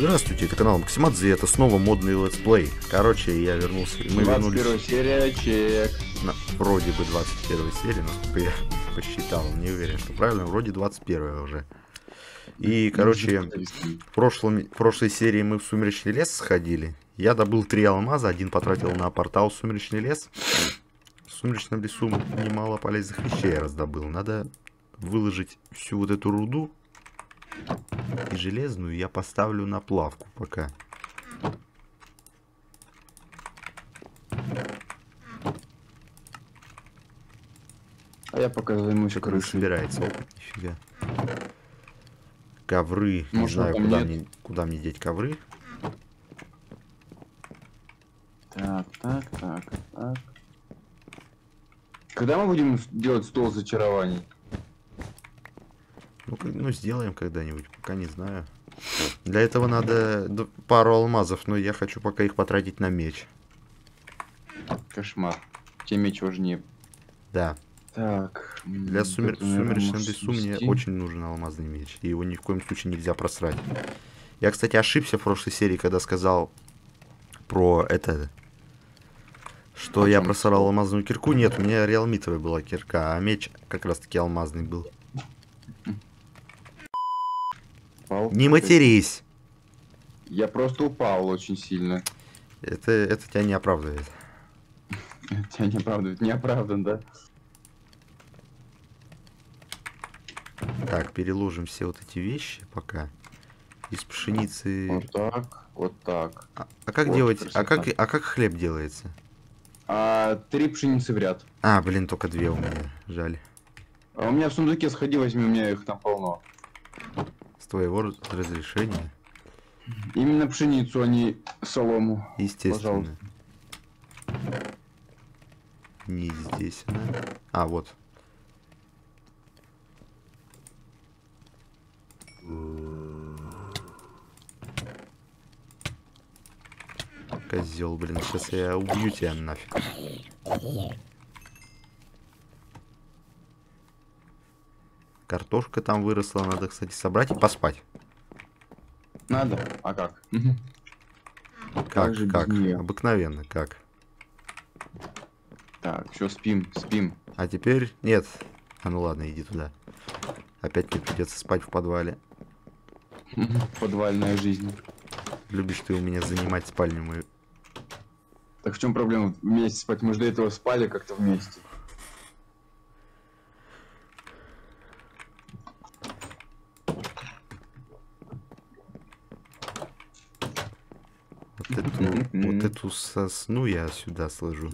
Здравствуйте, это канал Максимадзе, это снова модный летсплей. Короче, я вернулся, мы вернулись... 21 серия, чек. Вроде бы 21 серия, насколько я посчитал, не уверен, что правильно, вроде 21 уже. И, короче, в прошлой серии мы в Сумеречный лес сходили. Я добыл 3 алмаза, один потратил на портал в Сумеречный лес. В Сумеречном лесу немало полезных вещей я раздобыл. Надо выложить всю вот эту руду. И железную я поставлю на плавку пока. А я пока займусь крышей. Собирается опыт, нифига. Ковры. Не знаю, куда мне деть ковры. Так. Когда мы будем делать стол зачарований? Ну, сделаем когда-нибудь, пока не знаю. Для этого надо пару алмазов, но я хочу пока их потратить на меч. Кошмар. Тебе меч важнее. Да. Так. Для Сумеречного лесу мне очень нужен алмазный меч. И его ни в коем случае нельзя просрать. Я, кстати, ошибся в прошлой серии, когда сказал про это... Что я просрал алмазную кирку. Нет, у меня реалмитовая была кирка, а меч как раз-таки алмазный был. Не матерись! Я просто упал очень сильно. Это тебя не оправдывает. Тебя не оправдывает. Не оправдан, да? Так, переложим все вот эти вещи пока. Из пшеницы... Вот так, вот так. А как вот делать... А как хлеб делается? 3 пшеницы в ряд. А, блин, только 2 у меня. Жаль. А у меня в сундуке сходи, возьми, у меня их там полно. С твоего разрешения? Именно пшеницу, а не солому. Естественно. Пожалуйста. Не здесь она. А, вот. Козел, блин, сейчас я убью тебя нафиг. Картошка там выросла, надо, кстати, собрать и поспать. Надо? А как? Как? Обыкновенно, как? Так, все, спим. А теперь... Нет. А ну ладно, иди туда. Опять мне придется спать в подвале. Подвальная жизнь. Любишь ты у меня занимать спальню мою. Так в чем проблема вместе спать? Мы же до этого спали как-то вместе. Вот эту сосну я сюда сложу.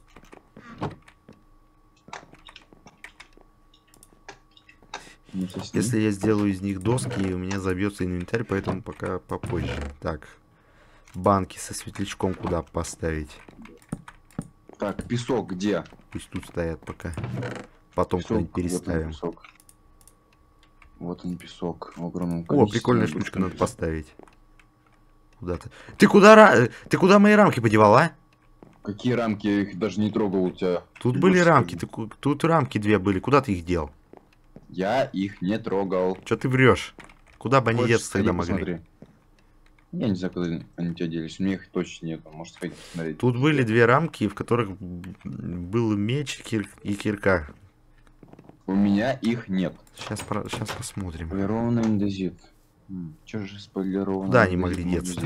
Если я сделаю из них доски, у меня забьется инвентарь, поэтому пока попозже. Так, банки со светлячком куда поставить? Так, песок где? Пусть тут стоят пока. Потом куда-нибудь переставим. Вот он песок. Огромном количестве. О, прикольная штучка, надо поставить. Куда-то. Ты куда мои рамки подевал, а? Какие рамки? Я их даже не трогал у тебя. Тут были рамки, тут рамки 2 были. Куда ты их дел? Я их не трогал. Че ты врешь? Куда бы они деться тогда могли? Посмотри. Я не знаю, куда они у тебя делись. У меня их точно нет. Может сходить посмотреть. Тут были 2 рамки, в которых был меч и кирка. У меня их нет. Сейчас посмотрим. Полированный индезит. Че же спойлерованный? Да, они могли деться.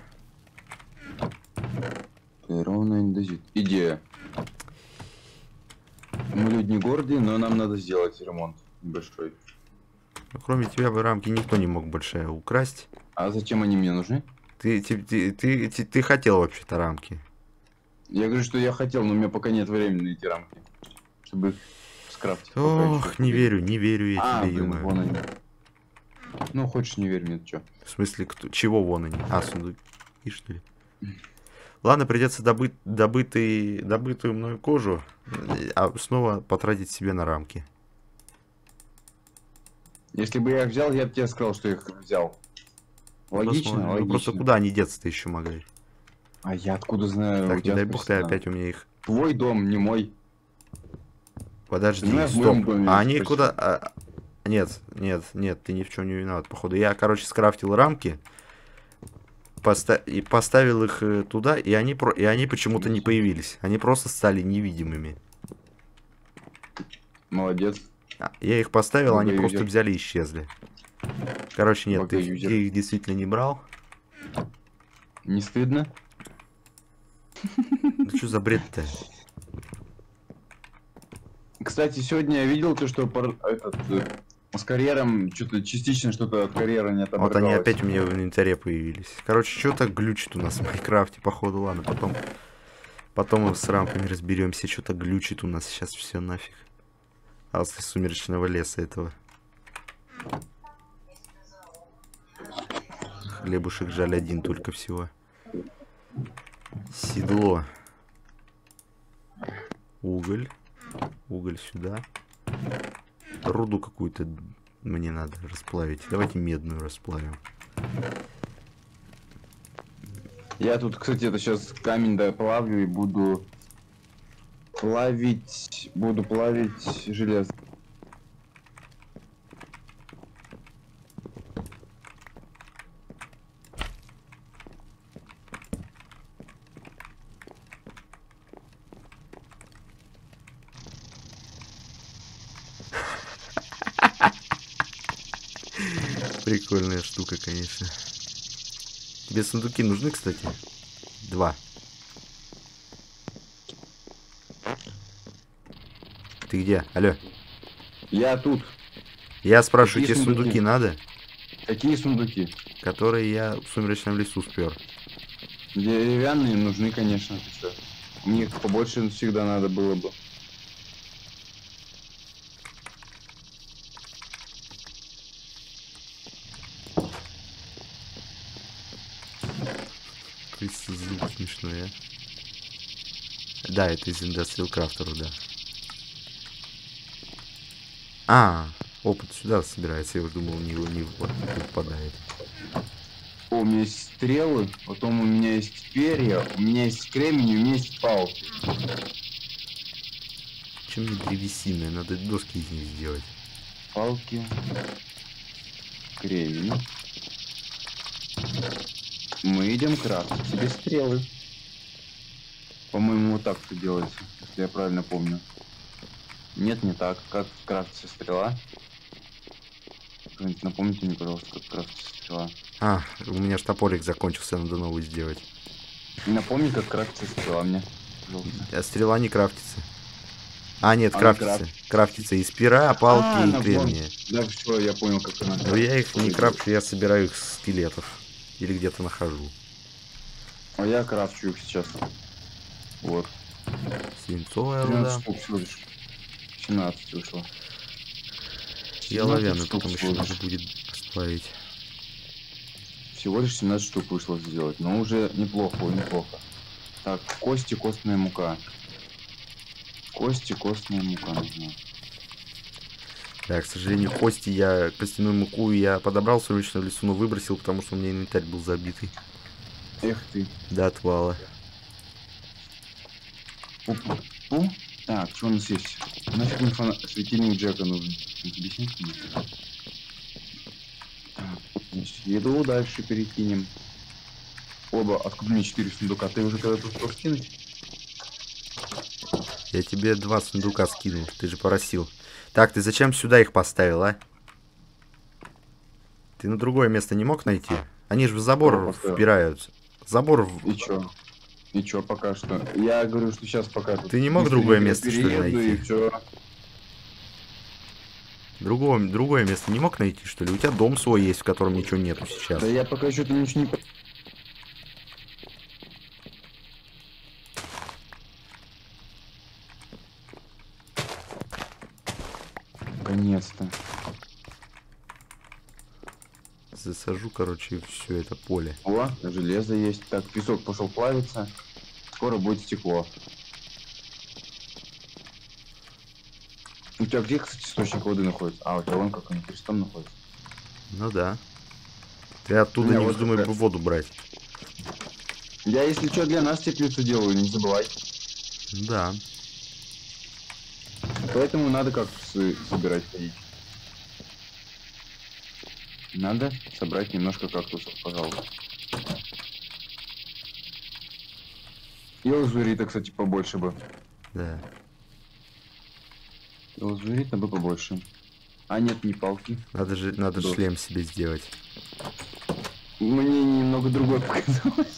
Полированный индезит. Идея. Мы люди не гордые, но нам надо сделать ремонт большой. Но кроме тебя бы рамки никто не мог больше украсть. А зачем они мне нужны? Ты хотел вообще-то рамки. Я говорю, что я хотел, но у меня пока нет времени на эти рамки. Чтобы их скрафтить. Ох, не верю я тебе, блин, вон они. Ну, хочешь не верь мне, ты чё? В смысле, чего вон они? А, сундуки, что ли? Ладно, придется добытую мною кожу, а снова потратить себе на рамки. Если бы я их взял, я бы тебе сказал, что я их взял. Логично, логично. Просто куда они деться-то еще могли? А я откуда знаю? Так, не дай бог ты опять у меня их... Твой дом, не мой. Подожди, стоп. А они куда... Нет, ты ни в чем не виноват, походу. Я, короче, скрафтил рамки. поставил их туда, и они почему-то не появились. Они просто стали невидимыми. Молодец. Я их поставил, они Бога-юзер. просто взяли и исчезли. Короче, нет, я Бога-юзер. их действительно не брал. Не стыдно? Да что за бред-то? Кстати, сегодня я видел то, что с карьером что-то частично что-то от карьера не отображалось. Вот они опять у меня в инвентаре появились. Короче, что так глючит у нас в Майнкрафте, походу, ладно, потом мы с рамками разберемся, что-то глючит у нас сейчас все нафиг. После сумеречного леса этого. Хлебушек жаль один только всего. Седло. Уголь. Уголь сюда. Руду какую-то мне надо расплавить. Давайте медную расплавим. Я тут, кстати, это сейчас камень доплавлю и буду плавить железо. Прикольная штука, конечно. Тебе сундуки нужны, кстати? 2. Ты где? Алло. Я тут. Я спрашиваю, Какие тебе сундуки надо? Какие сундуки? Которые я в сумеречном лесу спер. Деревянные нужны, конечно. Ты чё? Мне их побольше всегда надо было бы. Какой звук смешной, а? Да, это из Industrial Crafter, да. А, опыт сюда собирается, я уже думал, не выпадает. О, у меня есть стрелы, потом у меня есть перья, у меня есть кремень, у меня есть палки. Чем мне древесина? Надо доски из них сделать. Палки, кремень. Мы идем крафтить себе стрелы. По-моему, вот так это делается, если я правильно помню. Нет, не так. Как крафтится стрела? Кто-нибудь напомните мне, пожалуйста, как крафтится стрела. А, у меня ж топорик закончился, надо новый сделать. Напомни, как крафтится стрела мне, пожалуйста. А стрела не крафтится. А, нет, Она крафтится. Крафтится из пера, палки и напомни. кремния. Да, все, я понял, как она. Но я их не крафчу, я собираю их с скелетов. Или где-то нахожу. А я крафчу их сейчас. Вот. Свинцовая 13 руда. штук всего лишь. 17 вышло. И 17 оловянную штук потом еще всего надо лишь. будет расплавить. Всего лишь 17 штук вышло сделать. Но уже неплохо, неплохо. Так, кости, костная мука. Кости, костная мука нужна. Да, к сожалению, костяную муку я подобрал в сумеречном лесу, но выбросил, потому что у меня инвентарь был забитый. Эх ты. До отвала. Пу. Так, что у нас есть? Нафиг мне светильник Джека нужен. Объясните мне? Так, значит, еду дальше перекинем. Оба, откуда мне 4 сундука? Ты уже когда-то успел скинуть? Я тебе 2 сундука скинул, ты же просил. Так, ты зачем сюда их поставил, а? Ты на другое место не мог найти? Они же в забор впираются. Забор в... И чё? И чё пока что? Я говорю, что сейчас пока... Ты не мог другое место, что ли, найти? И чё? Другое место не мог найти, что ли? У тебя дом свой есть, в котором ничего нету сейчас. Да я пока что-то ничего не... Наконец-то. Засажу, короче, все это поле. О, железо есть. Так, песок пошел плавиться. Скоро будет стекло. У тебя где, кстати, источник воды находится? А, у тебя вон как он крестом находится. Ну да. Ты оттуда не вот вздумай как раз. воду брать. Я, если что, для нас теплицу делаю, не забывай. Да. Поэтому надо кактусы собирать ходить. Надо собрать немножко кактусов, пожалуйста. И лазурита, кстати, побольше бы. Да. И лазурита бы побольше. А нет, не палки. Надо же шлем себе сделать. Мне немного другой показалось.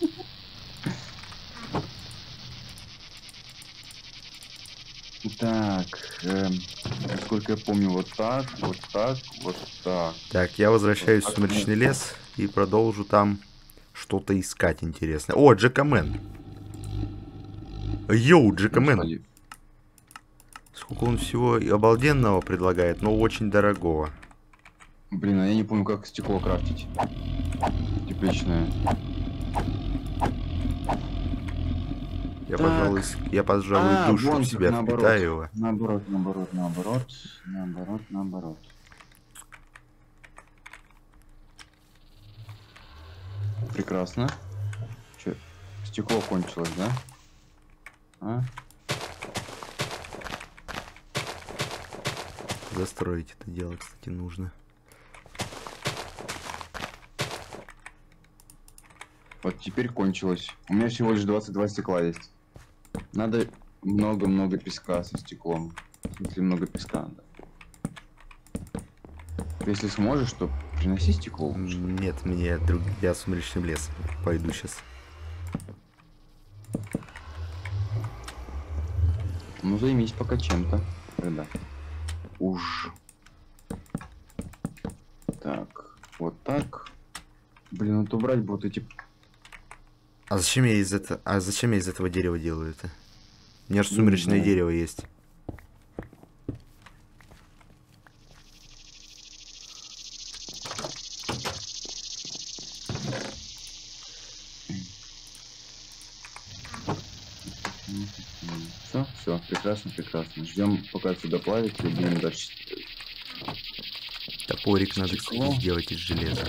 Так, насколько я помню, вот так, вот так, вот так. Так, я возвращаюсь в Сумеречный лес и продолжу там что-то искать интересное. О, Джекамен. Йоу, Джекамен. Сколько он всего и обалденного предлагает, но очень дорогого. Блин, а я не помню, как стекло крафтить. Тепличное. Я, пожалуй, душу вон в себя впитаю его. Наоборот. Прекрасно. Че, стекло кончилось, да? А? Застроить это дело, кстати, нужно. Вот теперь кончилось. У меня всего лишь 22 стекла есть. Надо много-много песка со стеклом. В смысле, много песка надо. Если сможешь, то приноси стекло лучше. Нет, я Сумеречным лесом пойду сейчас. Ну, займись пока чем-то. Тогда. Уж. Так, вот так. Блин, вот убрать будут эти... А зачем я из этого дерева делаю это? У меня же сумеречное дерево есть. Все, прекрасно. Ждем, пока сюда плавится, и будем дальше. Топорик надо, кстати, сделать из железа.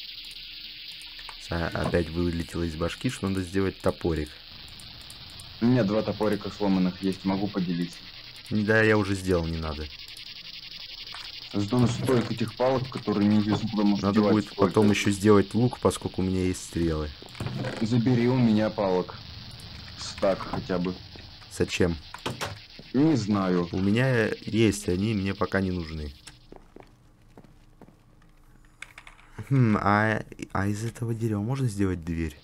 Опять вылетело из башки, что надо сделать топорик. У меня 2 топорика сломанных есть, могу поделиться. Да, я уже сделал, не надо. Зато на столько этих палок, которые неизвестно куда можно надо девать. Будет потом еще сделать лук, поскольку у меня есть стрелы. Забери у меня палок. Стак хотя бы. Зачем? Не знаю. У меня есть, они мне пока не нужны. А из этого дерева можно сделать дверь?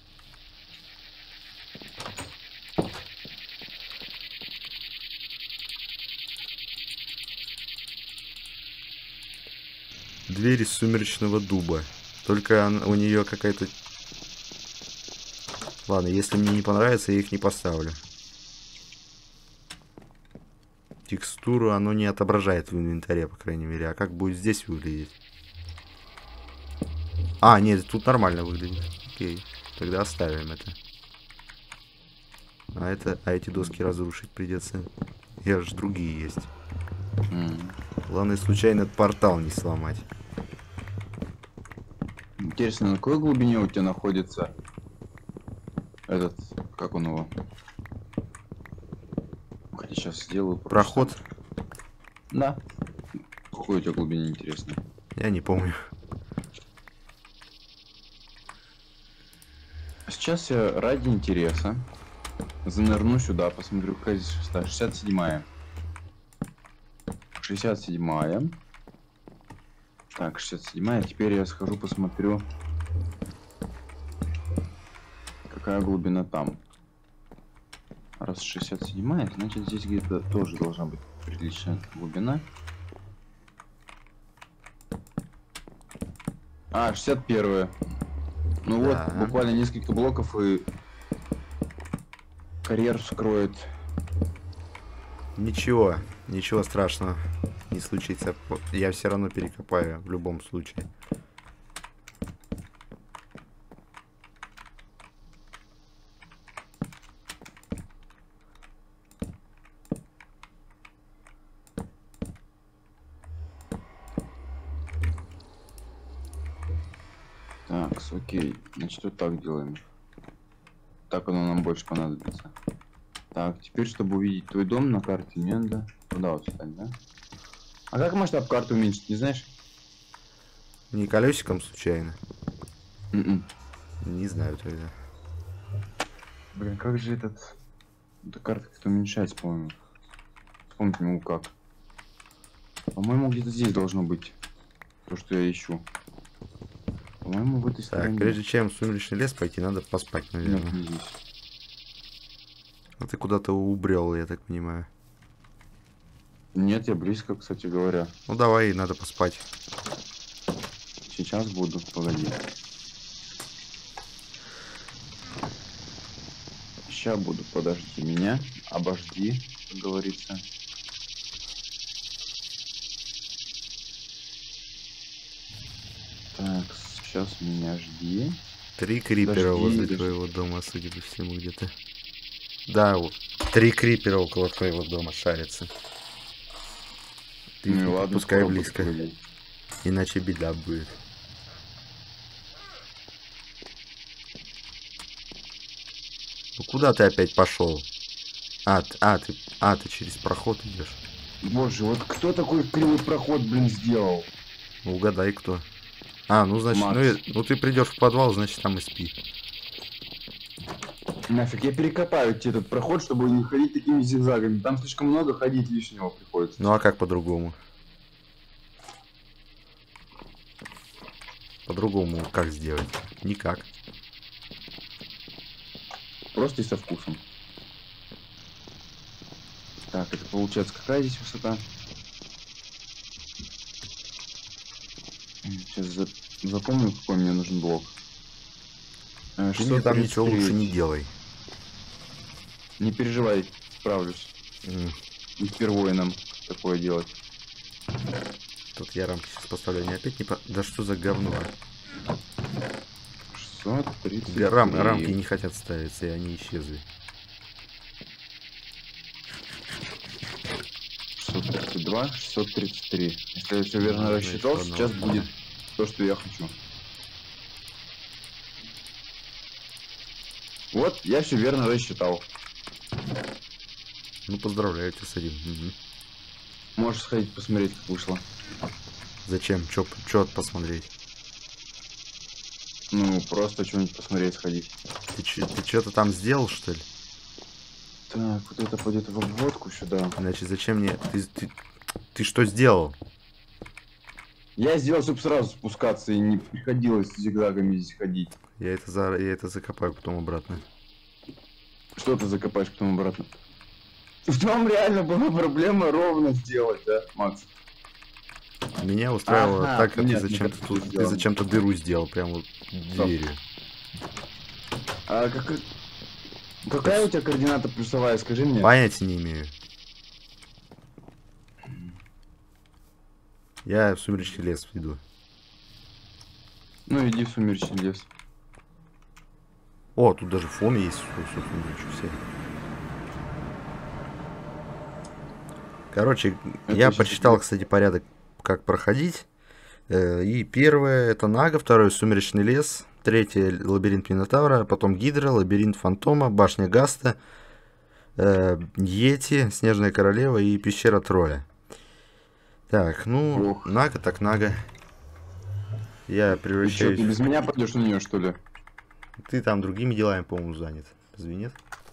Дверь из сумеречного дуба. Только у нее какая-то... Ладно, если мне не понравится, я их не поставлю. Текстуру оно не отображает в инвентаре, по крайней мере. А как будет здесь выглядеть? А, нет, тут нормально выглядит. Окей, тогда оставим это. А эти доски разрушить придется. Я же другие есть. Главное, случайно этот портал не сломать. Интересно, на какой глубине у тебя находится этот, как он его? Хотя сейчас сделаю. Проход? Да. Какой у тебя глубине, интересно? Я не помню. Сейчас я ради интереса занырну сюда, посмотрю, какая здесь высота. 67-я. 67-я. Так, 67-я. Теперь я схожу, посмотрю, какая глубина там. Раз 67-я, значит здесь где-то тоже должна быть приличная глубина. А, 61-я. Ну да. Вот, буквально несколько блоков и карьер вскроет. Ничего страшного не случится. Я все равно перекопаю в любом случае. Так, окей. Значит, вот так делаем. Так оно нам больше понадобится. Так, теперь, чтобы увидеть твой дом на карте, мне надо туда вот встать, да? А как масштаб карты уменьшить, не знаешь? Не колесиком случайно? Не знаю тогда. Блин, как же этот... Эта карта как-то уменьшается, по-моему. Вспомнить не могу как. По-моему, где-то здесь должно быть то, что я ищу. По-моему, в этой Так, стороне. прежде чем в сумеречный лес пойти, надо поспать, наверное. Нет, не здесь. А ты куда-то убрел, я так понимаю. Нет, я близко, кстати говоря. Ну давай, надо поспать. Сейчас буду, погоди. Сейчас буду, подожди меня. Обожди, как говорится. Так, сейчас меня жди. 3 крипера Подожди, возле подожди. твоего дома, судя по всему, где-то. Да, вот. 3 крипера около твоего дома шарятся. Ты их Ну и не ладно, подпускай скоро буду, близко, погоди. иначе беда будет. Ну куда ты опять пошел? Ты через проход идешь. Боже, вот кто такой кривой проход, блин, сделал? Ну, угадай, кто. Ну значит, Макс. ну ты придешь в подвал, значит там и спи. Нафиг, я перекопаю тебе этот проход, чтобы не ходить такими зигзагами. Там слишком много ходить лишнего приходится. Ну а как по-другому? По-другому как сделать? Никак. Просто и со вкусом. Так, это получается какая здесь высота? Сейчас запомню, какой мне нужен блок. Ты мне там ничего 633. лучше не делай. Не переживай, справлюсь. Не впервые нам такое делать. Тут я рамки сейчас поставлю, они опять не по... Да что за говно? 633. Рамки не хотят ставиться, и они исчезли. 632, 633. Если я все верно Ну, рассчитал, значит, сейчас ладно. будет то, что я хочу. Вот, я все верно рассчитал. Ну, поздравляю тебя с этим. Мгм. Можешь сходить посмотреть, как вышло. Зачем? Чё посмотреть? Ну, просто что-нибудь посмотреть, сходить. Ты что-то там сделал, что ли? Так, вот это пойдет в обводку сюда. Иначе зачем мне... Ты что сделал? Я сделал, чтобы сразу спускаться и не приходилось зигзагами здесь ходить. Я это закопаю потом обратно. Что ты закопаешь потом обратно? В том реально была проблема ровно сделать, да, Макс? Меня устраивало Ага, так, как нет, ты зачем-то мне тут... кажется, Ты зачем-то дыру сделал прямо вот дверью. А какая у тебя координата плюсовая, скажи мне? Понятия не имею. Я в сумеречный лес иду. Ну иди в сумеречный лес. О, тут даже фон есть. Собственно, ничего себе. Короче, Это я сейчас почитал, будет. кстати, порядок, как проходить. И первое это Нага, второе сумеречный лес, третье лабиринт Минотавра, потом Гидра, лабиринт Фантома, башня Гаста, Йети, Снежная Королева и пещера Тролля. Так, ну, Ох. Нага так Нага. Я Ты что, превращаюсь... ты без меня пойдешь на нее, что ли? Ты там другими делами, по-моему, занят. Разве нет?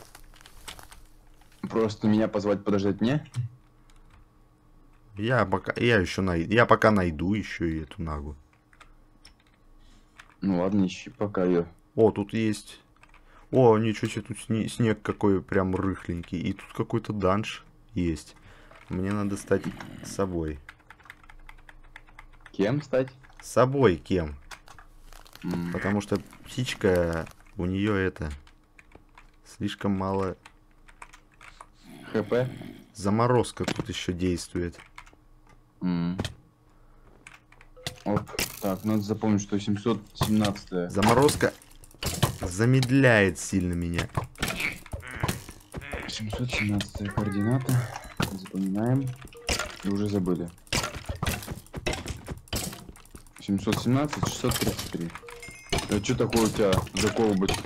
Просто меня позвать подождать мне? Я пока найду еще и эту Нагу. Ну ладно, ищи пока ее. О, тут есть... О, ничего себе, тут снег какой прям рыхленький. И тут какой-то данж есть. Мне надо стать собой. Кем стать? Собой кем? М, Потому что птичка, у нее это... Слишком мало... ХП? Заморозка тут еще действует. М. Оп. Так, надо запомнить, что 717. Заморозка замедляет сильно меня. 717 координата. Запоминаем. И уже забыли. 717, 633. А что такое у тебя за колбочка?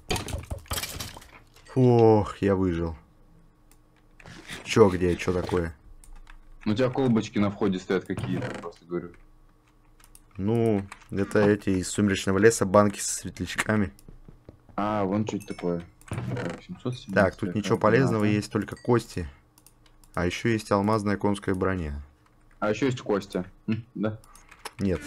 Ох, я выжил. Чё, где, что такое? Ну, у тебя колбочки на входе стоят какие-то, просто говорю. Ну, это эти из сумеречного леса банки со светлячками. А, вон что это такое. Так, 717 Так, тут ничего координата. полезного, есть только кости. А еще есть алмазная конская броня. А еще есть Костя. Да. Нет.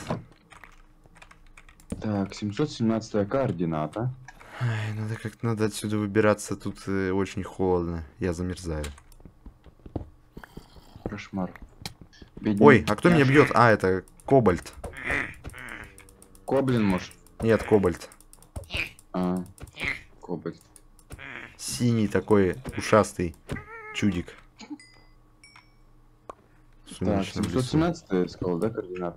Так, 717 координата. Ай, надо как-то надо отсюда выбираться, тут очень холодно. Я замерзаю. Кошмар. Ой, а кто меня бьет? А, это кобальт. Коблин, может? Нет, кобальт. А, кобальт. Синий такой ушастый чудик. В Так, сумеречном лесу. 717 я сказал, да, координата?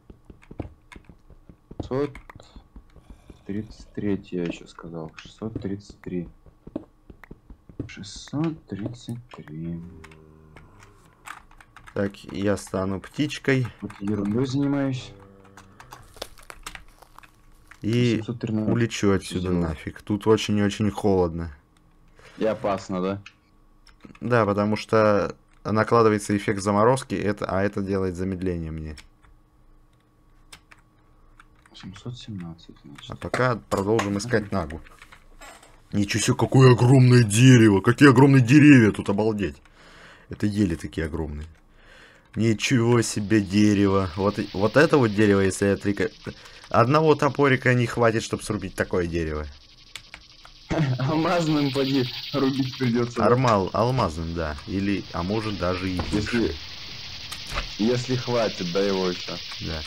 633 я еще сказал. 633. 633. Так, я стану птичкой Вот ерундой занимаюсь. и 713. улечу отсюда Сделаю. нафиг. Тут очень-очень холодно. И опасно, да? Да, потому что накладывается эффект заморозки, а это делает замедление мне. 717, значит. А пока продолжим искать Нагу. Ничего себе, какое огромное дерево! Какие огромные деревья тут, обалдеть! Это ели такие огромные. Ничего себе дерево. Вот это вот дерево, если я одного топорика не хватит, чтобы срубить такое дерево. Алмазным поди рубить придется. Да? Алмазным, да. Или, а может даже и больше. Если хватит, да, его еще. Да.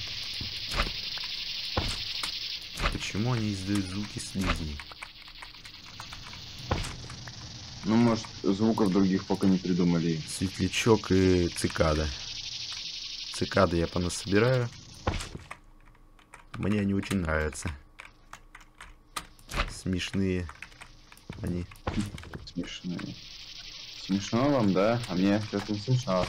Почему они издают звуки слизней? Ну, может, звуков других пока не придумали. Светлячок и цикада. Цикады я понасобираю. Мне они очень нравятся. Смешные они. Смешные. Смешно вам, да? А мне сейчас не смешно.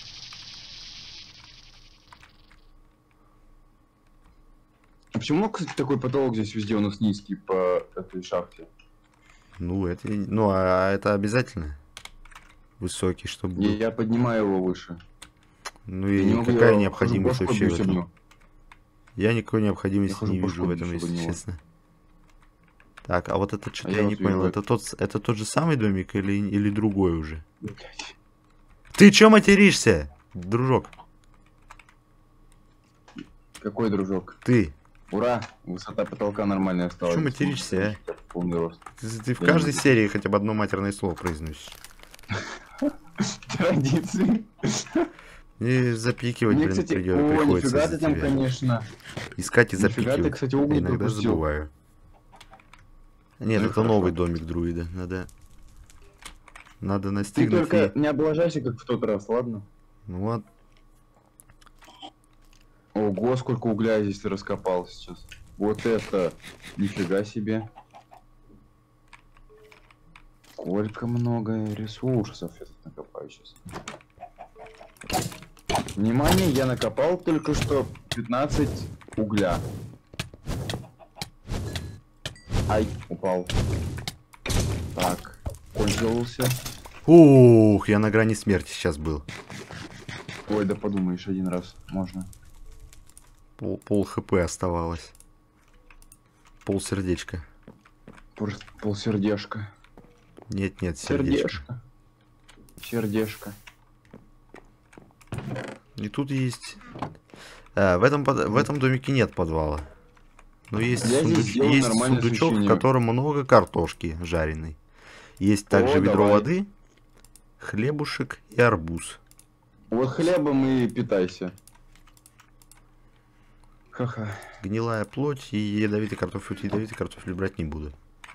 А почему, кстати, такой потолок здесь везде у нас низкий по этой шахте? Ну, это обязательно. Высокий, чтобы был. Я поднимаю его выше. Ну Я и не могу, никакая я необходимость хожу, вообще в башку этом. бью. Я никакой необходимости хожу, не вижу в башку этом, бью если об него. честно. Так, а вот это что-то я я вот не понял. вижу Это тот же самый домик или другой уже? Ты чё материшься, дружок? Какой дружок? Ты. Ура! Высота потолка нормальная стала. Чё материшься, а? Полный рост. Ты в Я каждой не серии хотя бы одно матерное слово произносишь. Традиции. И запикивать, Мне, блин, кстати, приходится нифига за ты там, тебя. конечно. Искать и Нифига ты, запикивать. кстати, Я уголь иногда пропустил. забываю. Нет, Ну и это хорошо. новый домик друида. Надо Ты настигнуть только и... не облажайся, как в тот раз, ладно? Ну вот. Ого, сколько угля я здесь раскопал сейчас. Вот это, нифига себе. Сколько много ресурсов я тут накопаю сейчас. Внимание, я накопал только что 15 угля. Ай, упал. Так, пользовался. Ух, я на грани смерти сейчас был. Ой, да подумаешь, один раз можно. Пол хп оставалось. Пол сердечка. Полсердешка. Нет, сердечко. Сердешка. И тут есть... в этом домике нет подвала. Но есть, Я здесь сделал есть нормальное сундучок, в освещение. котором много картошки жареной. Есть также ведро давай. воды, хлебушек и арбуз. Вот хлебом и питайся. Ха-ха. Гнилая плоть и ядовитый картофель. Ядовитый картофель брать не буду.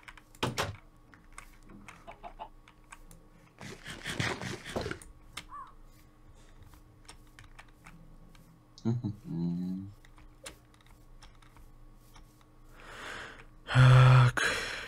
Так.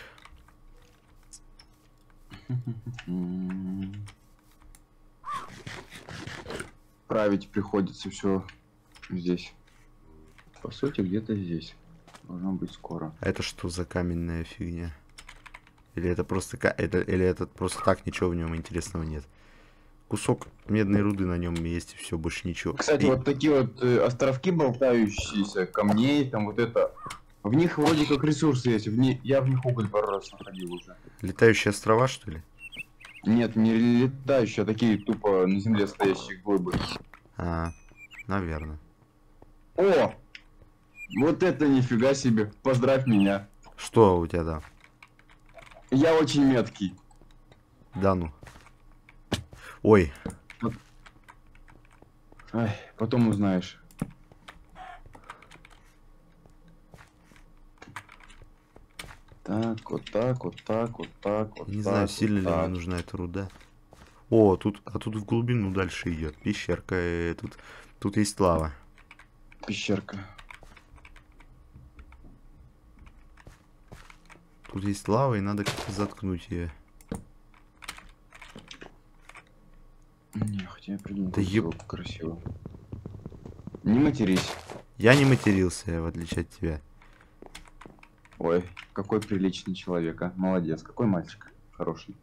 Править приходится все здесь. По сути, где-то здесь. Должно быть скоро. А это что за каменная фигня? Или это просто или это просто так, ничего в нем интересного нет? Кусок медной руды на нем есть, и все, больше ничего. Кстати, вот такие вот островки болтающиеся, камней, там вот это В них вроде как ресурсы есть. Я в них уголь пару раз находил уже. Летающие острова, что ли? Нет, не летающие, а такие тупо на земле стоящие глыбы. А, наверное. О! Вот это нифига себе. Поздравь меня. Что у тебя там? Я очень меткий. Да ну. Ой, Ай, потом узнаешь. Так, вот так, вот так, вот так, вот не так. знаю, сильно вот ли мне так. нужна эта руда. О, тут в глубину дальше идет. Пещерка. Тут есть лава. Пещерка. Тут есть лава, и надо как-то заткнуть ее. Не, хотя я придумал Да красиво. Не матерись. Я не матерился, в отличие от тебя. Ой, какой приличный человек, а. Молодец, какой мальчик. Хороший.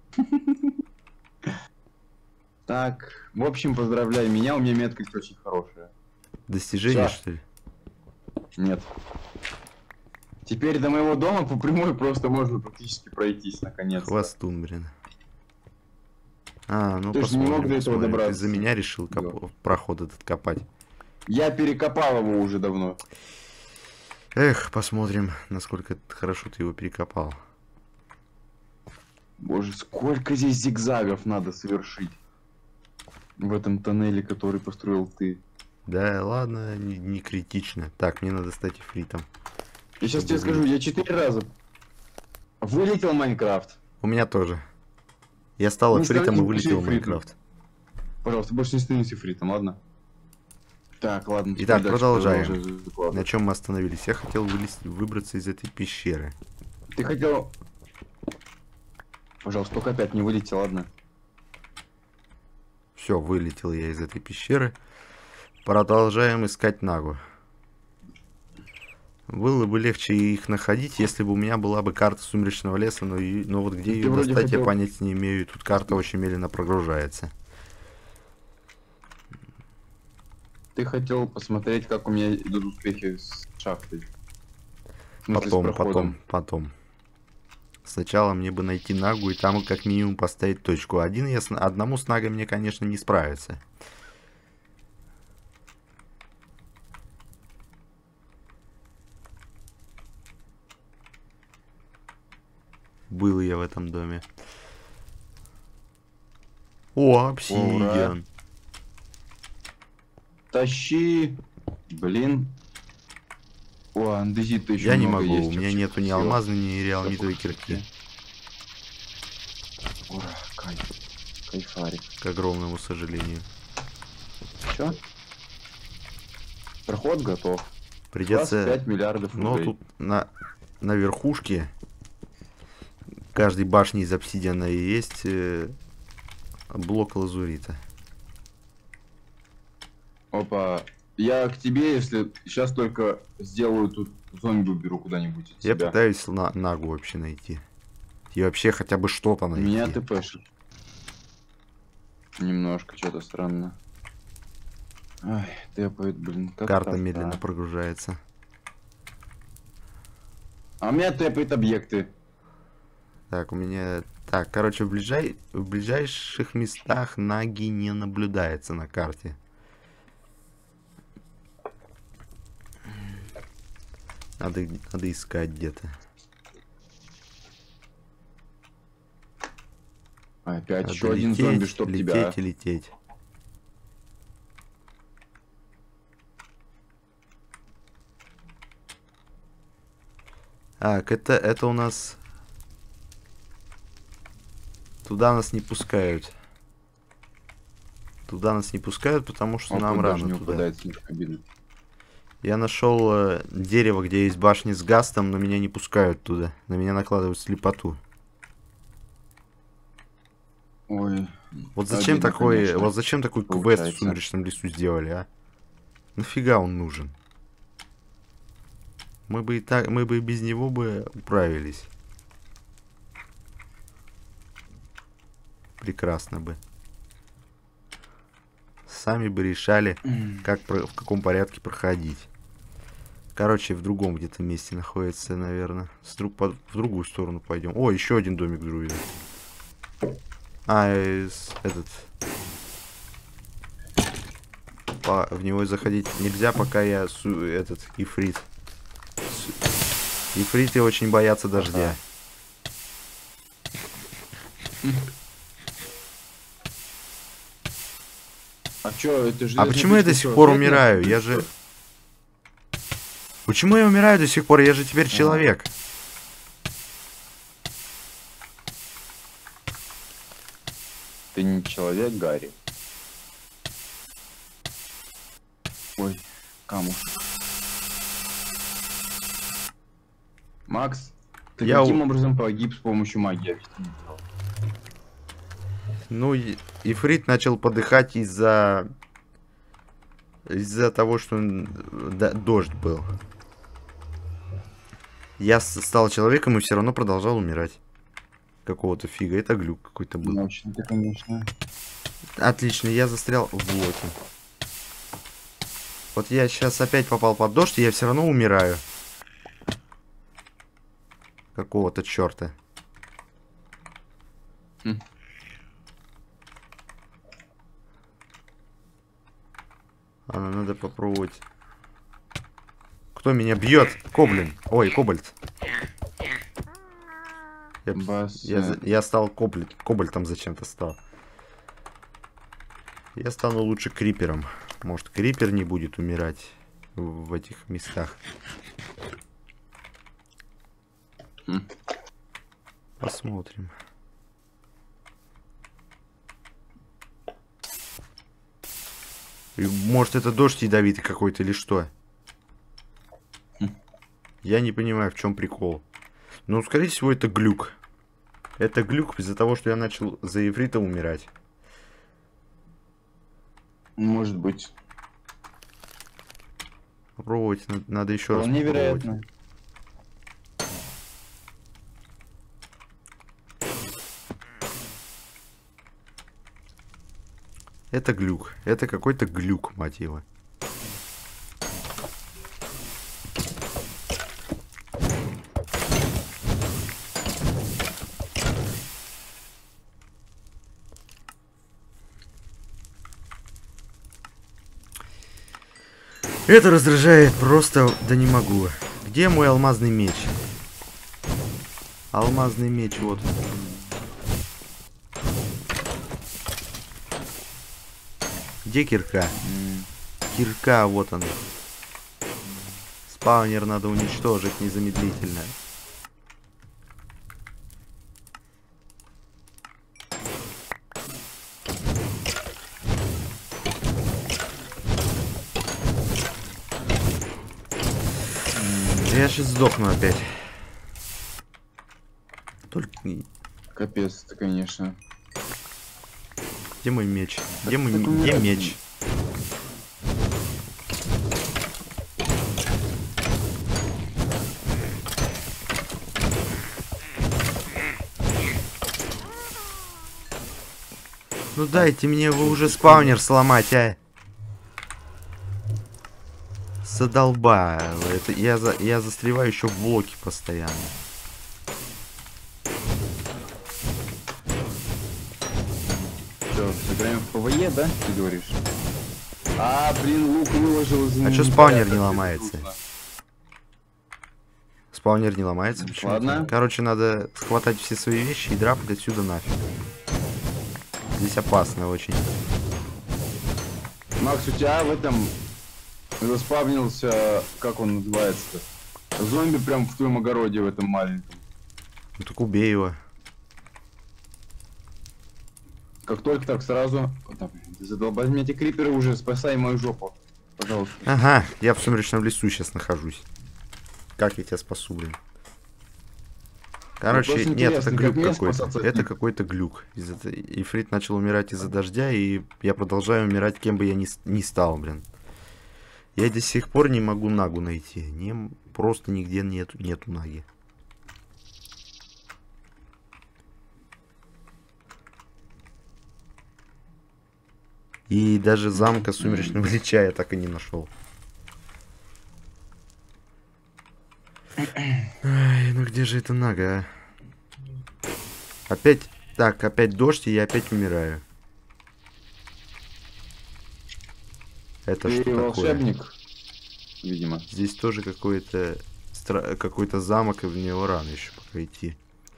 Так, в общем, поздравляю меня, у меня меткость очень хорошая. Достижение, Всё. что ли? Нет. Теперь до моего дома по прямой просто можно практически пройтись, наконец-то. Хвостун, блин. А, ну Ты же не мог посмотрим, до этого посмотрим. Ты добраться. за меня решил проход этот копать. Я перекопал его уже давно. Эх, посмотрим, насколько хорошо ты его перекопал. Боже, сколько здесь зигзагов надо совершить. В этом тоннеле, который построил ты. Да, ладно, не критично. Так, мне надо стать ифритом. Я сейчас тебе скажу, я 4 раза вылетел в Майнкрафт. У меня тоже. Я стал Не ифритом и становись вылетел в ифритом. Майнкрафт. Пожалуйста, больше не становись ифритом, ладно? Так, ладно. теперь Итак, дальше продолжаем. продолжай выкладывать. На чем мы остановились? Я хотел выбраться из этой пещеры. Ты хотел... Пожалуйста, только опять не вылети, ладно? Все, вылетел я из этой пещеры. Продолжаем искать Нагу. Было бы легче их находить, если бы у меня была бы карта Сумеречного леса, но вот где Ты ее вроде достать, я хотел- понятия не имею. Тут карта очень медленно прогружается. Ты хотел посмотреть, как у меня идут успехи с шахтой. В смысле, с Потом, проходом. потом. Сначала мне бы найти Нагу и там как минимум поставить точку. Одному с Нагой мне, конечно, не справиться. Был я в этом доме. О, обсидиан. Тащи! Блин. О, андезита еще Я не много могу, есть. у меня вообще нету ни красиво. алмазной, ни реалмитовой кирки. Ура, кайф. Кайфарик. К огромному сожалению. Чё? Проход готов. Придется... 25 миллиардов Но рублей. тут на верхушке каждой башни из обсидиана есть блок лазурита. Опа. Я к тебе, если сейчас только сделаю тут зомби уберу куда-нибудь от Я себя. пытаюсь Нагу вообще найти. И вообще хотя бы что-то найти. Меня ТПшит. Немножко что-то странно. Ай, тэпает, блин. Как Карта так-то, медленно а? прогружается. А у меня тэпает объекты. Так, у меня... Так, короче, в ближайших местах Наги не наблюдается на карте. Надо искать где-то. Опять Надо еще один зомби, чтоб тебя. лететь и лететь. Так, это у нас... Туда нас не пускают. Туда нас не пускают, потому что Он нам тут даже рано не туда. упадает с них кабины. Я нашел дерево, где есть башни с гастом, но меня не пускают туда. На меня накладывают слепоту. Ой. Вот зачем обидно, конечно, вот зачем такой квест в получается. Сумеречном лесу сделали, а? Нафига он нужен? Мы бы и без него бы управились. Прекрасно бы. Сами бы решали, в каком порядке проходить. Короче, в другом где-то месте находится, наверное. В другую сторону пойдем. О, еще один домик друида. Этот... В него заходить нельзя, пока я этот ифрит. Ифриты очень боятся дождя. А чё, это же... А почему я до сих пор умираю? Я же... Почему я умираю до сих пор? Я же теперь человек. Ты не человек, Гарри. Ой, камушек. Макс, ты каким образом погиб с помощью магии? Ну, ифрит начал подыхать из-за того, что дождь был. Я стал человеком и все равно продолжал умирать. Какого-то фига. Это глюк какой-то был. Научно-то, конечно. Отлично, я застрял в блоке. Вот я сейчас опять попал под дождь, и я все равно умираю. Какого-то черта. Надо попробовать. Кто меня бьет? Коблин. Ой, кобальт. Я стал кобальтом зачем-то стал. Я стану лучше крипером. Может, крипер не будет умирать в этих местах. Посмотрим. Может, это дождь ядовитый какой-то или что? Я не понимаю, в чем прикол. Но, скорее всего, это глюк. Это глюк из-за того, что я начал за ифрита умирать. Может быть. Попробовать. Надо еще раз попробовать. Невероятно. Это глюк. Это какой-то глюк, мать его. Это раздражает просто, да не могу. Где мой алмазный меч? Алмазный меч, вот. Где кирка? Кирка, вот она. Спаунер надо уничтожить незамедлительно. Я сейчас сдохну опять. Только... Капец-то, конечно. Где мой меч? Где меч? Ну дайте мне его уже спаунер сломать, а. Задолбал. Это я застреваю еще в блоке постоянно. Что, сыграем в ПВЕ, да, ты говоришь? А, блин, лук выложил из... А что спаунер не ломается? Спаунер не ломается почему-то. Ладно. Короче, надо схватать все свои вещи и драпать отсюда нафиг. Здесь опасно очень. Макс, у тебя в этом заспавнился, как он называется-то? Зомби прям в твоем огороде в этом маленьком. Ну так убей его. Как только так сразу... Ты задолбай меня, эти криперы уже, спасай мою жопу. Пожалуйста. Ага, я в сумеречном лесу сейчас нахожусь. Как я тебя спасу, блин? Короче, нет, это глюк какой-то. Это какой-то глюк. Ифрит начал умирать из-за дождя, и я продолжаю умирать, кем бы я ни стал, блин. Я до сих пор не могу Нагу найти. Просто нигде нету Наги. И даже замка Сумеречного Лича я так и не нашел. где же это нага, а? Опять... Так, опять дождь, и я опять умираю. Это Ты что волшебник, такое? видимо. Здесь тоже какой-то какой-то замок, и в него рано еще пока идти.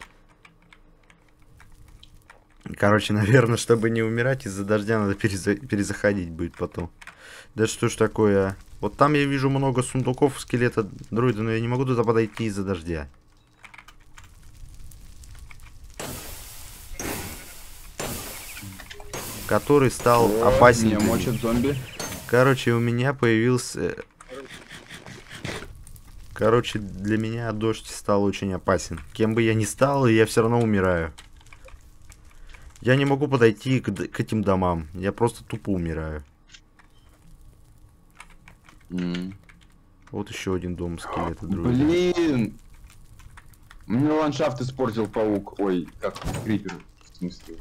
Короче, наверное, чтобы не умирать из-за дождя, надо перезаходить будет потом. Да что ж такое, а? Вот там я вижу много сундуков, скелета друида, но я не могу туда подойти из-за дождя. Который стал опасен. Меня мочат зомби. Короче, у меня появился... Короче, для меня дождь стал очень опасен. Кем бы я ни стал, я все равно умираю. Я не могу подойти к этим домам. Я просто тупо умираю. Вот еще один дом скелета друида. Блин! Мне ландшафт испортил паук. Ой, как крипер, в смысле.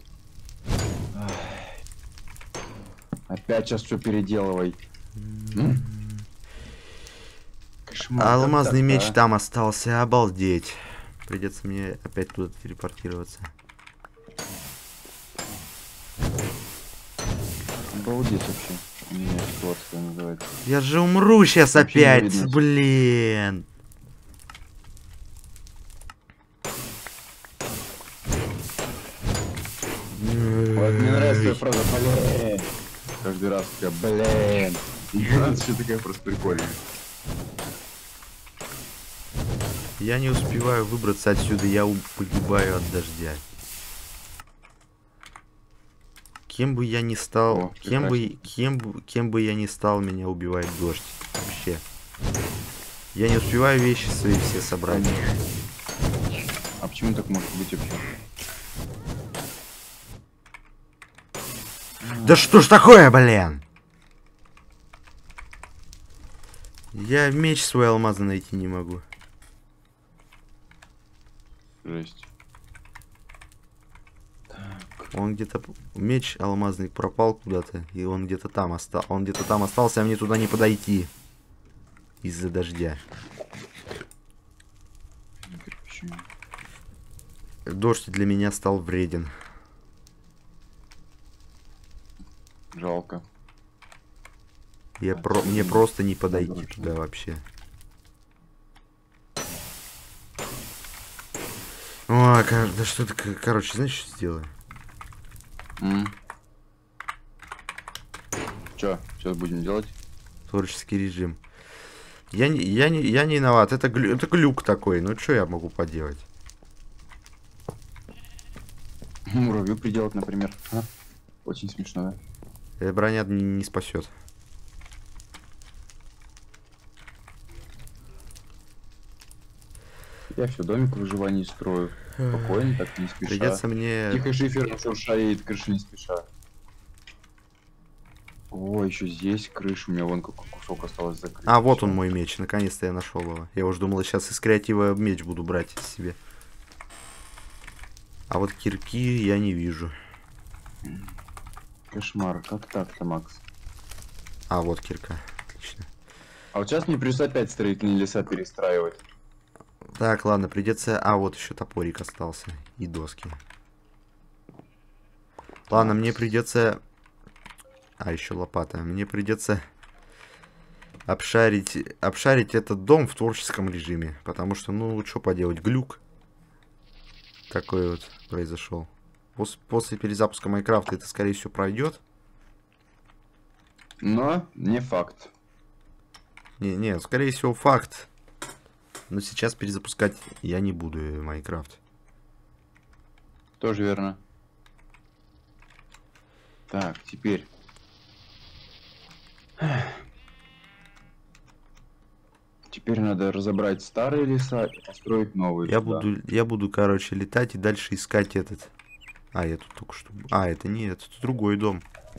Опять сейчас все переделывай. Кошмар, Алмазный как меч так-то, там остался, обалдеть. Придется мне опять туда телепортироваться. Обалдеть вообще. У меня ситуация называется. Я же умру сейчас Вообще не опять, видно. блин. Вот мне нравится твоя фраза, блин. Каждый раз такая, блин. Интонация такая просто прикольная. Я не успеваю выбраться отсюда, я погибаю от дождя. Кем бы я ни стал, О, кем бы я ни стал, меня убивает дождь. Вообще. Я не успеваю вещи свои все собрать. А почему так может быть вообще? Да что ж такое, блин? Я меч свой алмазный найти не могу. Жесть. Он где-то... Меч алмазный пропал куда-то, и он где-то там остался. Он где-то там остался, а мне туда не подойти. Из-за дождя. Дождь для меня стал вреден. Жалко. Мне просто не подойти туда вообще. Ой, да что ты, короче, знаешь, что сделаю? Чё, сейчас будем делать? Творческий режим. Я не виноват, это глюк такой, ну что я могу поделать? Муравью приделать, например. Очень смешно, да? Броня не спасет. Я все домик выживания строю. Спокойно, так не спеша. Придется мне... Тихо шифер шуршает, крыша не спеша. О, еще здесь крыша. У меня вон какой кусок осталось закрыть. А, вот он мой меч. Наконец-то я нашел его. Я уже думал, сейчас из креатива меч буду брать себе. А вот кирки я не вижу. Кошмар. Как так-то, Макс? А, вот кирка. Отлично. А вот сейчас мне придется опять строительные леса перестраивать. Так, ладно, придется... А, вот еще топорик остался. И доски. Ладно, мне придется... А, еще лопата. Мне придется обшарить этот дом в творческом режиме. Потому что, ну, что поделать, глюк. Такой вот произошел. После перезапуска Майнкрафта это, скорее всего, пройдет. Но не факт. Не, скорее всего, факт. Но сейчас перезапускать я не буду Майнкрафт. Тоже верно. Так, теперь. Теперь надо разобрать старые леса и построить новые. Я буду, короче, летать и дальше искать этот. А, я тут только что... А, это не, это другой дом.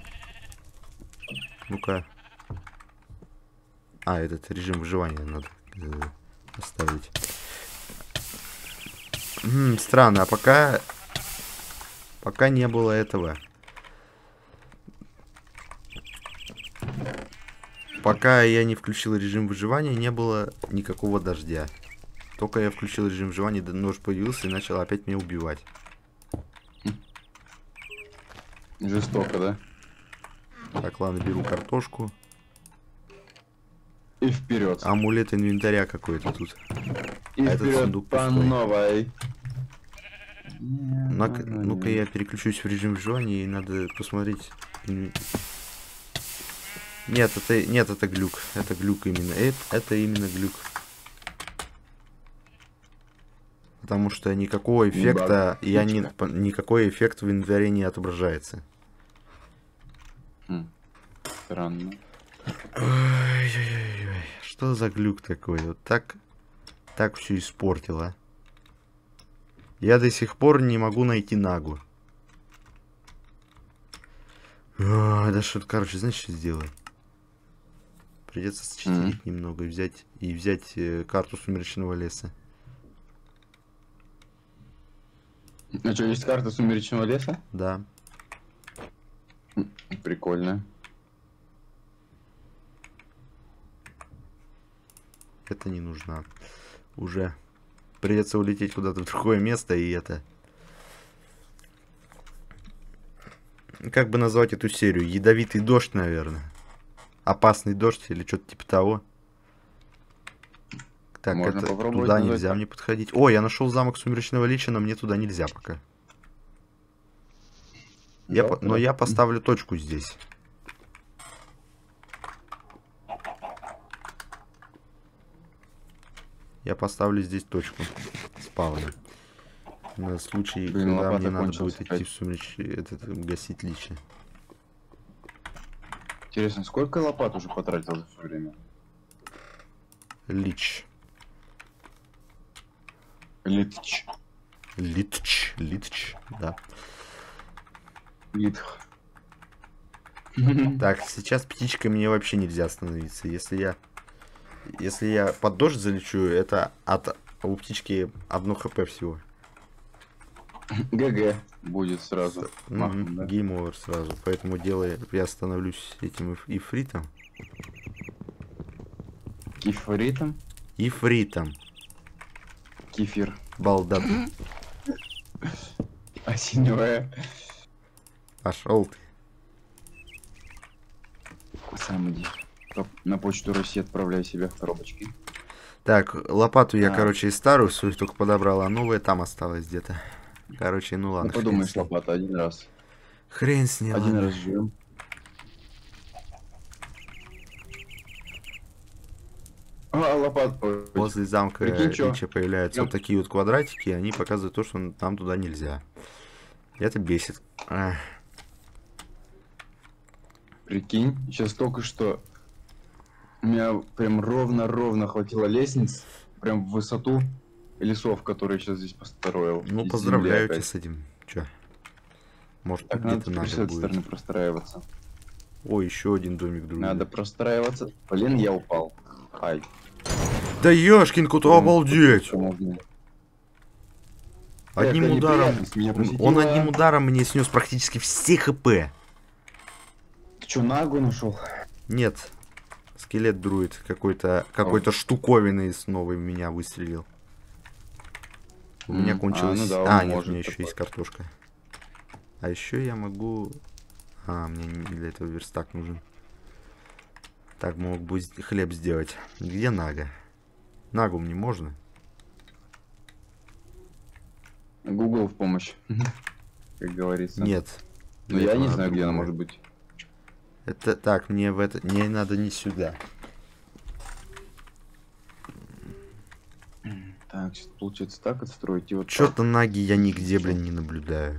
Ну-ка. А, этот режим выживания надо оставить. Странно, а пока не было этого. Пока я не включил режим выживания, не было никакого дождя. Только я включил режим выживания, нож появился и начал опять меня убивать. Жестоко, да? Так, ладно, беру картошку. И вперед. Амулет инвентаря какой-то тут. И этот вперед сундук по пустой. новой. Ну-ка я переключусь в режим выживания и надо посмотреть. Нет, это глюк. Это глюк именно. Это именно глюк. Потому что никакого эффекта никакой эффект в инвентаре не отображается. Странно. Ой-ой-ой. Что за глюк такой? Вот так все испортило. Я до сих пор не могу найти Нагу. Да что, короче, знаешь, что сделаю? Придется считерить немного и взять карту Сумеречного леса. А что, есть карта Сумеречного леса? Да. Прикольно. Это не нужно. Уже придется улететь куда-то в другое место и это... Как бы назвать эту серию? Ядовитый дождь, наверное. Опасный дождь или что-то типа того. Так, можно это попробовать туда назвать нельзя так. мне подходить. О, я нашел замок Сумеречного Лича, но мне туда нельзя пока. Но я поставлю точку здесь. Я поставлю здесь точку спавна. На случай, когда мне надо будет идти в сумеречный, гасить личи. Интересно, сколько лопат уже потратил за все время? Лич. Литч. Литч, да. Литх. Так, сейчас птичкой мне вообще нельзя остановиться. Если я под дождь залечу, это у птички 1 хп всего. ГГ будет сразу. Гейм овер сразу. Поэтому я становлюсь этим ифритом. Кефритом? Ифритом. Кефир. Балдат. Осеневая. Пошел ты. Сам иди. На почту России отправляй себя в коробочки. Так, лопату я, короче, старую свою только подобрал, а новая там осталась где-то. Короче, ну ладно. Ну подумаешь, лопата один раз. Хрен с ней, один раз живем. Лопат. Возле замка Лича появляются вот такие вот квадратики, и они показывают то, что нам туда нельзя. Это бесит. Прикинь, сейчас только что у меня прям ровно хватило лестниц, прям в высоту лесов, которые сейчас здесь построил. Ну, поздравляю тебя с этим. Чё? Может, так где-то надо с этой стороны простраиваться. О, еще один домик друга. Надо простраиваться. Блин, я упал. Ай. Да ёшкин кот, обалдеть! Одним ударом. Он одним ударом мне снес практически все хп. Ты чё, Нагу нашел? Нет. Скелет друид какой-то штуковиной с новой в меня выстрелил. У меня кончилась... ну да, нет, у меня еще есть картошка. А еще я могу... мне для этого верстак нужен. Так, мог бы хлеб сделать. Где Нага? Нагу мне можно? Google в помощь. Как говорится. Нет. Но я не знаю, где она может быть. Это так, мне надо не сюда. Так, сейчас получается так отстроить. И вот Чё-то Наги я нигде, блин, не наблюдаю.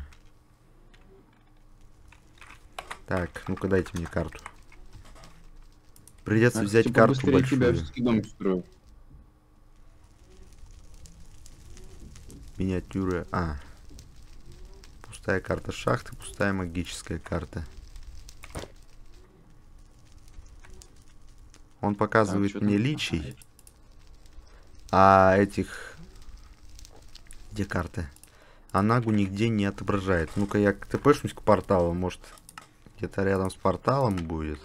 Так, ну-ка дайте мне карту. Придется взять карту большую. Тебя дом строю. Миниатюры. Пустая карта шахты, пустая магическая карта. Он показывает мне личий. А этих... Где карты? А Нагу нигде не отображает. Ну-ка я тпшнусь к порталу. Может, где-то рядом с порталом будет?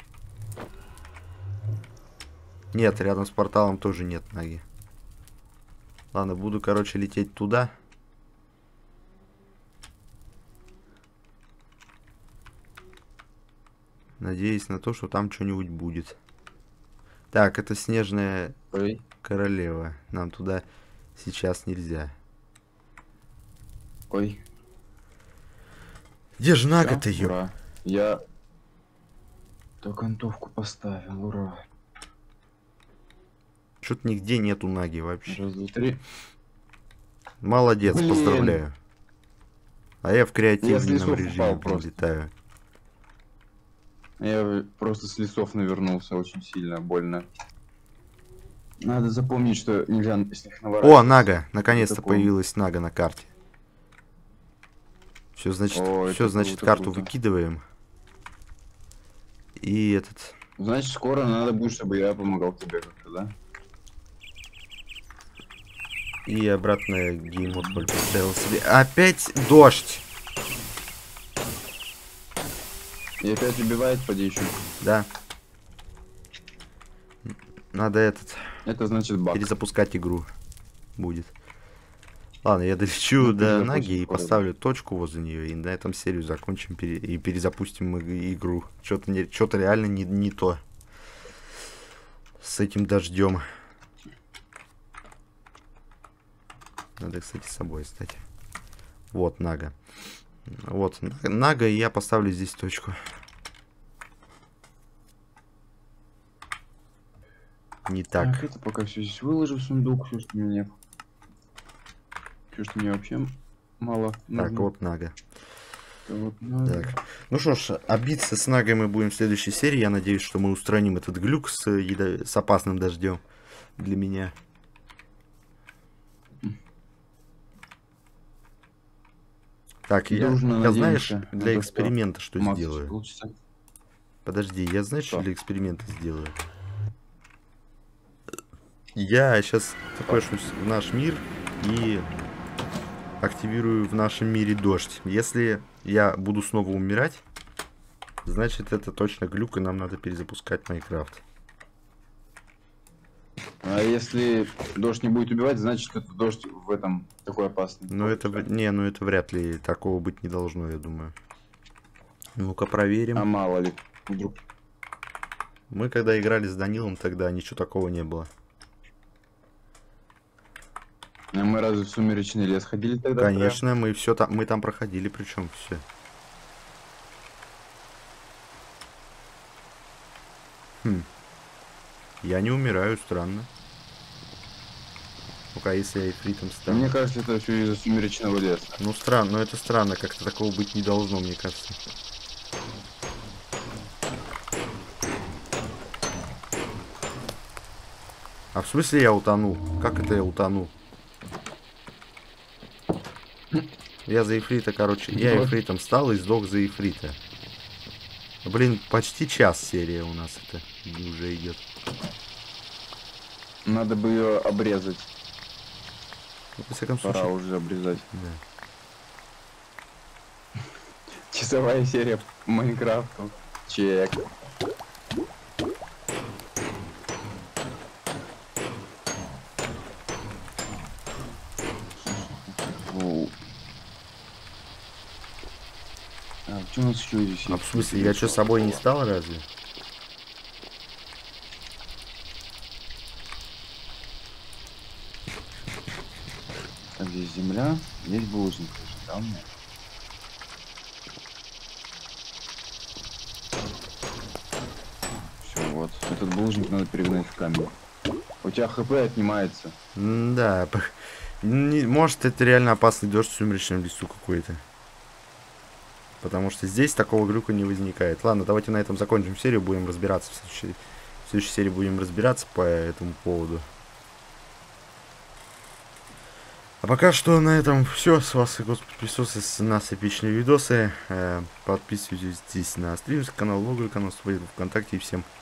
Нет, рядом с порталом тоже нет Наги. Ладно, буду, короче, лететь туда. Надеюсь на то, что там что-нибудь будет. Так, это снежная королева. Нам туда сейчас нельзя. Ой. Где же Нага-то, ё? Ура. Я окантовку поставил, ура. Что-то нигде нету Наги вообще. Раз, два, три. Молодец, Блин. поздравляю. А я в креативном лесов режиме упал просто. летаю. Я просто с лесов навернулся очень сильно, больно. Надо запомнить, что нельзя с них наворачиваться. О, Нага! Наконец-то Запомни. появилась Нага на карте. Все, значит, О, все, это значит, круто, карту круто. выкидываем. И этот... Значит, скоро надо будет, чтобы я помогал тебе как-то, да? И обратно геймод только ставил себе. Опять дождь! И опять убивает, поди еще. Да. Надо этот... Это значит баг. перезапускать игру. Будет. Ладно, я долечу Ну, до перезапустим Наги и скоро, поставлю точку возле нее. И на этом серию закончим и перезапустим игру. Что-то реально не то. С этим дождем. Надо, кстати, с собой стать. Вот Нага. Вот Нага, и я поставлю здесь точку. Не так. Это пока все здесь выложу в сундук, все, что мне... Все, что мне вообще мало нужно. Так, вот Нага. Вот надо. Так. Ну что ж, а биться с Нагой мы будем в следующей серии. Я надеюсь, что мы устраним этот глюк с опасным дождем для меня. Так, я знаешь, для эксперимента что сделаю? Подожди, я знаешь, что для эксперимента сделаю? Я сейчас тпшусь в наш мир и активирую в нашем мире дождь. Если я буду снова умирать, значит это точно глюк, и нам надо перезапускать Майнкрафт. А если дождь не будет убивать, значит это дождь в этом такой опасный. Ну это не, ну это вряд ли, такого быть не должно, я думаю. Ну-ка проверим. А мало ли, вдруг. Мы когда играли с Данилом, тогда ничего такого не было. А мы разве в сумеречный лес ходили тогда? Конечно, мы все там, мы там проходили, причем все. Хм. Я не умираю, странно. Ну-ка, если я эфритом стану. Мне кажется, это все из-за сумеречного леса. Ну странно, но это странно, как-то такого быть не должно, мне кажется. А в смысле я утонул? Как это я утонул? Я за эфрита, короче, я эфритом стал и сдох за эфрита. Блин, почти час серия у нас это уже идет. Надо бы ее обрезать. Ну, во всяком Пора случае. уже обрезать. Да. Часовая серия по Майнкрафту. Чек. А, что у нас еще здесь А есть? в смысле, я что, с собой не стал разве? Так, здесь земля, здесь булыжник. Да, у меня? Все, вот. Этот булыжник надо перегнать в камень. У тебя хп отнимается. Да, может это реально опасный дождь в сумеречном лесу какой-то. Потому что здесь такого глюка не возникает. Ладно, давайте на этом закончим серию, будем разбираться. В следующей серии будем разбираться по этому поводу. А пока что на этом все. С вас, Господи, присутствует нас эпичные видосы. Подписывайтесь на стримерский канал, логовый канал, ВКонтакте. И всем